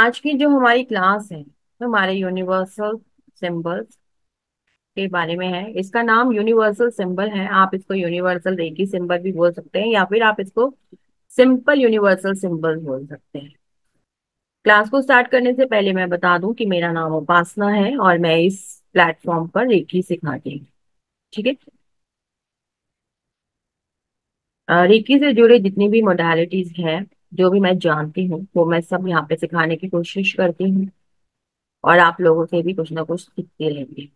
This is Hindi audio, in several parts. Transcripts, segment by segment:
आज की जो हमारी क्लास है हमारे यूनिवर्सल सिंबल्स के बारे में है। इसका नाम यूनिवर्सल सिंबल है। आप इसको यूनिवर्सल रेकी सिंबल भी बोल सकते हैं या फिर आप इसको सिंपल यूनिवर्सल सिंबल बोल सकते हैं। क्लास को स्टार्ट करने से पहले मैं बता दूं कि मेरा नाम उपासना है और मैं इस प्लेटफॉर्म पर रेकी सिखाती हूँ। ठीक है। रेकी से जुड़े जितनी भी मोडालिटीज हैं, जो भी मैं जानती हूँ वो मैं सब यहाँ पे सिखाने की कोशिश करती हूँ और आप लोगों से भी कुछ ना कुछ सीखते रहेंगे।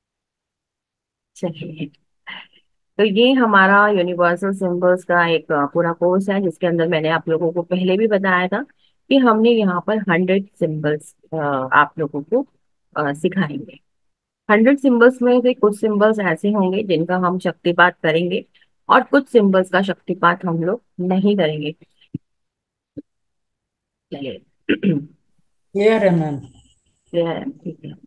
चलिए, तो ये हमारा यूनिवर्सल सिंबल्स का एक पूरा कोर्स है जिसके अंदर मैंने आप लोगों को पहले भी बताया था कि हमने यहाँ पर 100 सिंबल्स आप लोगों को सिखाएंगे। 100 सिंबल्स में से कुछ सिंबल्स ऐसे होंगे जिनका हम शक्तिपात करेंगे और कुछ सिंबल्स का शक्तिपात हम लोग नहीं करेंगे। चलिए। क्लियर है मैम। ये है, ठीक है।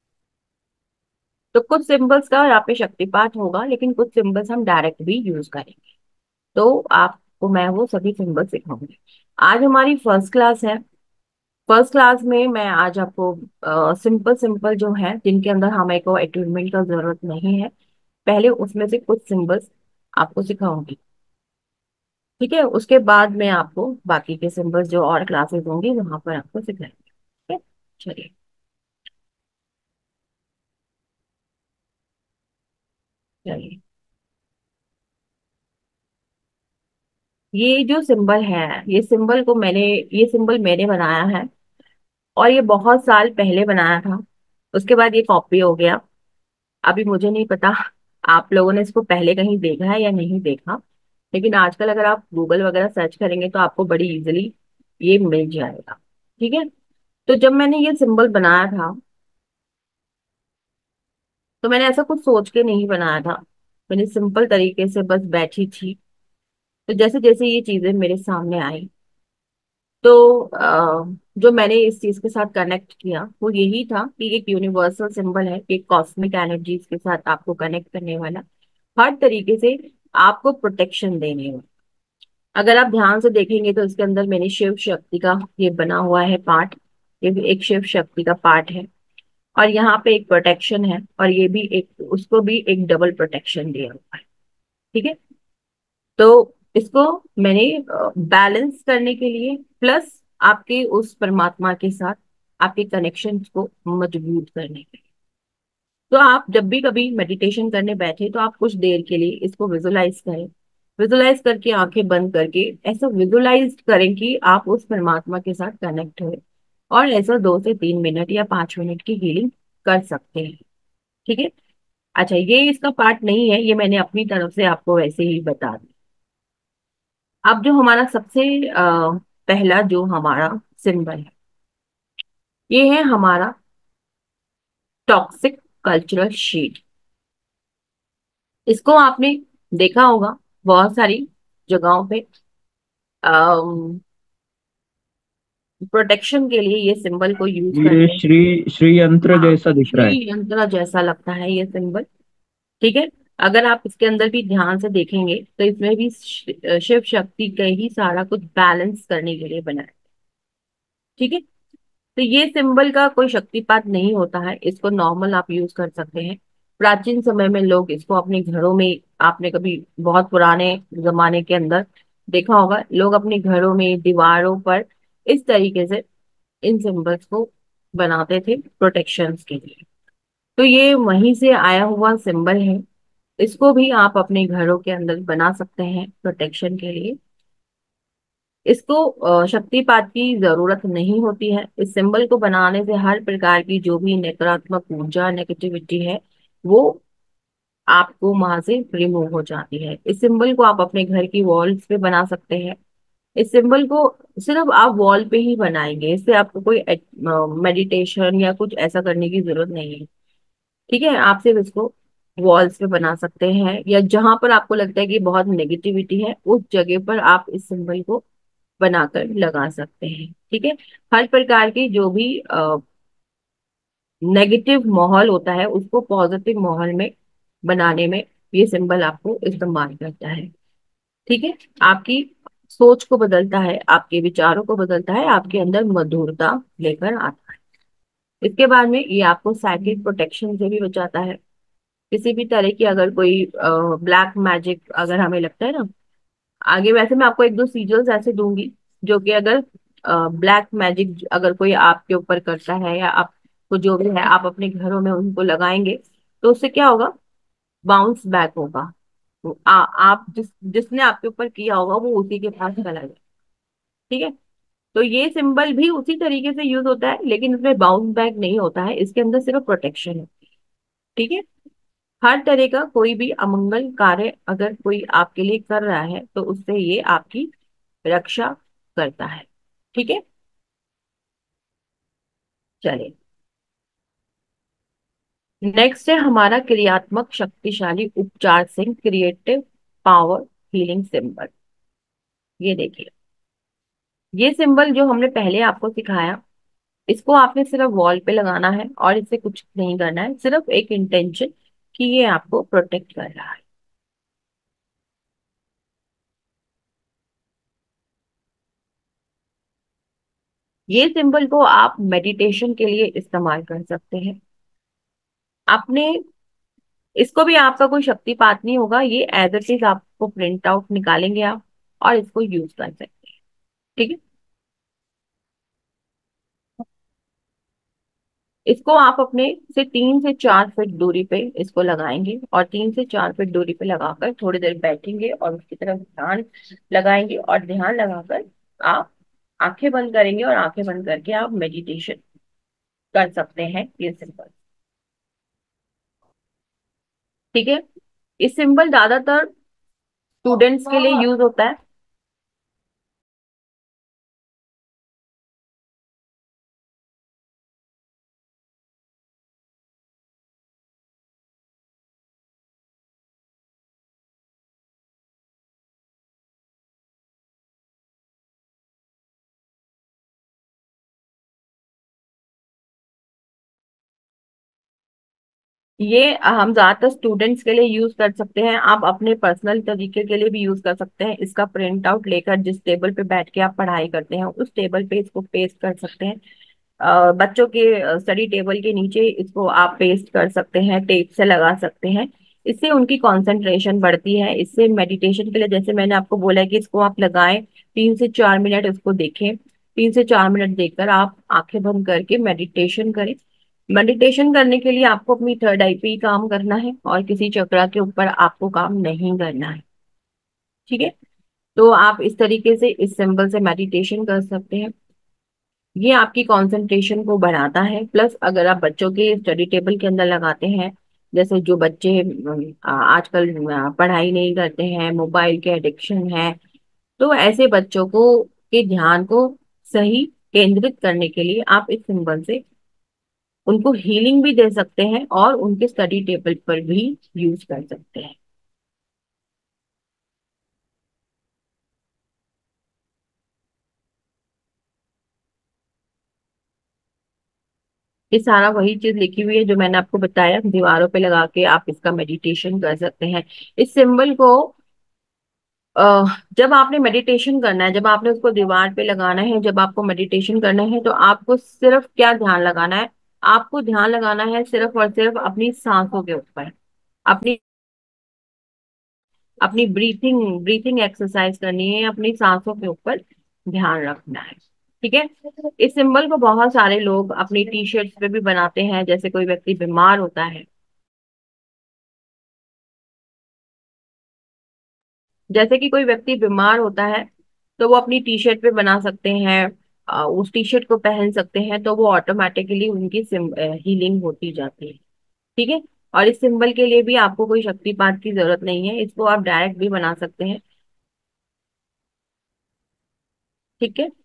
तो कुछ सिंबल्स का यहाँ पे शक्तिपात होगा लेकिन कुछ सिंबल्स हम डायरेक्ट भी यूज करेंगे। तो आपको मैं वो सभी सिंबल सिखाऊंगी। आज हमारी फर्स्ट क्लास है। फर्स्ट क्लास में मैं आज आपको सिंपल सिंपल जो है जिनके अंदर हमें को एट्यूनमेंट का जरूरत नहीं है, पहले उसमें से कुछ सिंबल्स आपको सिखाऊंगी। ठीक है। उसके बाद मैं आपको बाकी के सिंबल्स जो और क्लासेस होंगी वहां पर आपको सिखाएंगे। ठीक है। चलिए। चलिए, ये जो सिंबल है, ये सिंबल मैंने बनाया है और ये बहुत साल पहले बनाया था। उसके बाद ये कॉपी हो गया। अभी मुझे नहीं पता आप लोगों ने इसको पहले कहीं देखा है या नहीं देखा, लेकिन आजकल अगर आप गूगल वगैरह सर्च करेंगे तो आपको बड़ी इजीली ये मिल जाएगा। ठीक है। तो जब मैंने ये सिंबल बनाया था तो मैंने ऐसा कुछ सोच के नहीं बनाया था। मैंने सिंपल तरीके से बस बैठी थी। तो जैसे जैसे ये चीजें मेरे सामने आई तो जो मैंने इस चीज के साथ कनेक्ट किया वो यही था कि एक यूनिवर्सल सिंबल है, एक कॉस्मिक एनर्जीज के साथ आपको कनेक्ट करने वाला, हर तरीके से आपको प्रोटेक्शन देने वाला। अगर आप ध्यान से देखेंगे तो इसके अंदर मैंने शिव शक्ति का ये बना हुआ है पार्ट। ये भी एक शिव शक्ति का पार्ट है और यहाँ पे एक प्रोटेक्शन है और ये भी एक, उसको भी एक डबल प्रोटेक्शन दिया हुआ है। ठीक है। तो इसको मैंने बैलेंस करने के लिए प्लस आपके उस परमात्मा के साथ आपके कनेक्शन को मजबूत करने के लिए। तो आप जब भी कभी मेडिटेशन करने बैठे तो आप कुछ देर के लिए इसको विजुलाइज करें। विजुलाइज करके आंखें बंद करके ऐसा विजुलाइज करें कि आप उस परमात्मा के साथ कनेक्ट हुए और ऐसा 2 से 3 मिनट या 5 मिनट की हीलिंग कर सकते हैं। ठीक है। अच्छा, ये इसका पार्ट नहीं है, ये मैंने अपनी तरफ से आपको वैसे ही बता दी। अब जो हमारा सबसे पहला जो हमारा सिंबल है, ये है हमारा टॉक्सिक कल्चरल शीट। इसको आपने देखा होगा बहुत सारी जगहों पे। प्रोटेक्शन के लिए ये सिंबल को यूज ये करते हैं। श्री श्री यंत्र हाँ, जैसा दिख रहा है। श्री यंत्र जैसा लगता है ये सिंबल। ठीक है। अगर आप इसके अंदर भी ध्यान से देखेंगे तो इसमें भी शिव शक्ति का ही सारा कुछ बैलेंस करने के लिए बना है। ठीक है। तो ये सिंबल का कोई शक्तिपात नहीं होता है, इसको नॉर्मल आप यूज कर सकते हैं। प्राचीन समय में लोग इसको अपने घरों में, आपने कभी बहुत पुराने जमाने के अंदर देखा होगा, लोग अपने घरों में दीवारों पर इस तरीके से इन सिंबल्स को बनाते थे प्रोटेक्शन के लिए। तो ये वहीं से आया हुआ सिंबल है। इसको भी आप अपने घरों के अंदर बना सकते हैं प्रोटेक्शन के लिए। इसको शक्तिपात की जरूरत नहीं होती है। इस सिंबल को बनाने से हर प्रकार की जो भी नकारात्मक ऊर्जा नेगेटिविटी है वो आपको वहां से रिमूव हो जाती है। इस सिंबल को आप अपने घर की वॉल्स पे बना सकते हैं। इस सिंबल को सिर्फ आप वॉल पे ही बनाएंगे, इससे आपको कोई मेडिटेशन या कुछ ऐसा करने की जरूरत नहीं है। ठीक है। आप सिर्फ इसको वॉल्स पे बना सकते हैं या जहां पर आपको लगता है कि बहुत नेगेटिविटी है उस जगह पर आप इस सिंबल को बनाकर लगा सकते हैं। ठीक है। हर प्रकार की जो भी नेगेटिव माहौल होता है उसको पॉजिटिव माहौल में बनाने में ये सिंबल आपको इस्तेमाल करता है। ठीक है। आपकी सोच को बदलता है, आपके विचारों को बदलता है, आपके अंदर मधुरता लेकर आता है। इसके बाद में ये आपको साइकिक प्रोटेक्शन से भी बचाता है। किसी भी तरह की अगर कोई ब्लैक मैजिक अगर हमें लगता है ना, आगे वैसे मैं आपको एक दो सीजल्स ऐसे दूंगी जो कि अगर ब्लैक मैजिक अगर कोई आपके ऊपर करता है या आपको जो भी है आप अपने घरों में उनको लगाएंगे, तो उससे क्या होगा, बाउंस बैक होगा। तो आप जिसने आपके ऊपर किया होगा वो उसी के पास चला जाए। ठीक है। तो ये सिंबल भी उसी तरीके से यूज होता है, लेकिन इसमें बाउंस बैक नहीं होता है, इसके अंदर सिर्फ प्रोटेक्शन है। ठीक है। हर तरह का कोई भी अमंगल कार्य अगर कोई आपके लिए कर रहा है तो उससे ये आपकी रक्षा करता है। ठीक है। चलिए, नेक्स्ट है हमारा क्रियात्मक शक्तिशाली उपचार सिंह, क्रिएटिव पावर हीलिंग सिंबल। ये देखिए, ये सिंबल जो हमने पहले आपको सिखाया, इसको आपने सिर्फ वॉल पे लगाना है और इससे कुछ नहीं करना है, सिर्फ एक इंटेंशन कि ये आपको प्रोटेक्ट कर रहा है। ये सिंबल को आप मेडिटेशन के लिए इस्तेमाल कर सकते हैं। आपने इसको भी आपका कोई शक्तिपात नहीं होगा, ये एज इट इज आपको प्रिंट आउट निकालेंगे आप और इसको यूज कर सकते हैं। ठीक है। इसको आप अपने से 3 से 4 फीट दूरी पे इसको लगाएंगे और 3 से 4 फीट दूरी पे लगाकर थोड़ी देर बैठेंगे और उसकी तरफ ध्यान लगाएंगे और ध्यान लगाकर आप आंखें बंद करेंगे और आंखें बंद करके आप मेडिटेशन कर सकते हैं। ये सिंपल। ठीक है। इस सिंबल ज्यादातर स्टूडेंट्स के लिए यूज होता है। ये हम ज्यादातर स्टूडेंट्स के लिए यूज कर सकते हैं, आप अपने पर्सनल तरीके के लिए भी यूज कर सकते हैं। इसका प्रिंट आउट लेकर जिस टेबल पे बैठ के आप पढ़ाई करते हैं उस टेबल पे इसको पेस्ट कर सकते हैं। बच्चों के स्टडी टेबल के नीचे इसको आप पेस्ट कर सकते हैं, टेप से लगा सकते हैं। इससे उनकी कंसंट्रेशन बढ़ती है। इससे मेडिटेशन के लिए जैसे मैंने आपको बोला है कि इसको आप लगाएं, 3 से 4 मिनट इसको देखें, 3 से 4 मिनट देखकर आप आंखें बंद करके मेडिटेशन करें। मेडिटेशन करने के लिए आपको अपनी थर्ड आई पे ही काम करना है और किसी चक्रा के ऊपर आपको काम नहीं करना है। ठीक है। तो आप इस तरीके से इस सिंबल से मेडिटेशन कर सकते हैं। ये आपकी कंसंट्रेशन को बढ़ाता है। प्लस अगर आप बच्चों के स्टडी टेबल के अंदर लगाते हैं, जैसे जो बच्चे आजकल पढ़ाई नहीं करते हैं, मोबाइल के एडिक्शन है, तो ऐसे बच्चों को के ध्यान को सही केंद्रित करने के लिए आप इस सिंबल से उनको हीलिंग भी दे सकते हैं और उनके स्टडी टेबल पर भी यूज कर सकते हैं। ये सारा वही चीज लिखी हुई है जो मैंने आपको बताया, दीवारों पे लगा के आप इसका मेडिटेशन कर सकते हैं। इस सिंबल को जब आपने मेडिटेशन करना है, जब आपने उसको दीवार पे लगाना है, जब आपको मेडिटेशन करना है, तो आपको सिर्फ क्या ध्यान लगाना है, आपको ध्यान लगाना है सिर्फ और सिर्फ अपनी सांसों के ऊपर। अपनी अपनी ब्रीथिंग ब्रीथिंग एक्सरसाइज करनी है, अपनी सांसों के ऊपर ध्यान रखना है। ठीक है। इस सिंबल को बहुत सारे लोग अपनी टी शर्ट्स पे भी बनाते हैं। जैसे कोई व्यक्ति बीमार होता है, जैसे कि कोई व्यक्ति बीमार होता है तो वो अपनी टी शर्ट पे बना सकते हैं, उस टी शर्ट को पहन सकते हैं, तो वो ऑटोमेटिकली उनकी हीलिंग होती जाती है। ठीक है। और इस सिंबल के लिए भी आपको कोई शक्तिपात की जरूरत नहीं है, इसको आप डायरेक्ट भी बना सकते हैं। ठीक है।